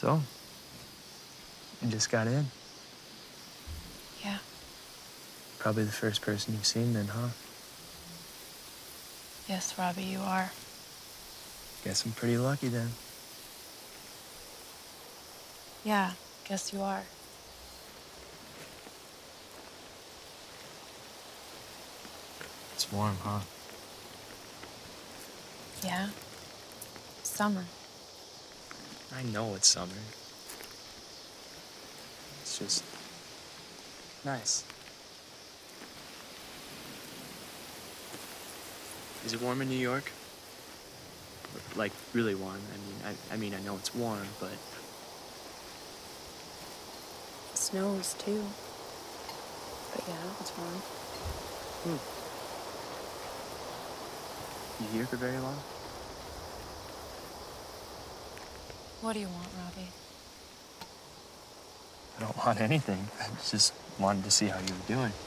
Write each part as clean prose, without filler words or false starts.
So, you just got in. Yeah. Probably the first person you've seen then, huh? Yes, Robbie, you are. Guess I'm pretty lucky then. Yeah, guess you are. It's warm, huh? Yeah. Summer. I know it's summer. It's just nice. Is it warm in New York? Like, really warm. I mean, I know it's warm, but It snows too. But yeah, it's warm. you here for very long? What do you want, Robbie? I don't want anything. I just wanted to see how you were doing.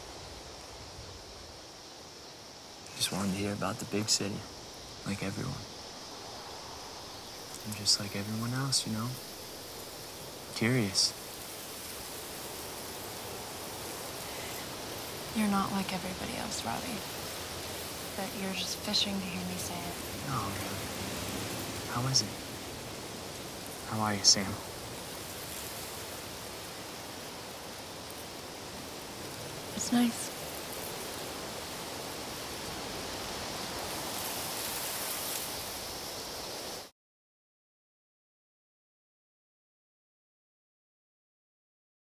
Just wanted to hear about the big city, like everyone. I'm just like everyone else, you know? Curious. You're not like everybody else, Robbie. But you're just fishing to hear me say it. No, really. How is it? How are you, Sam? It's nice.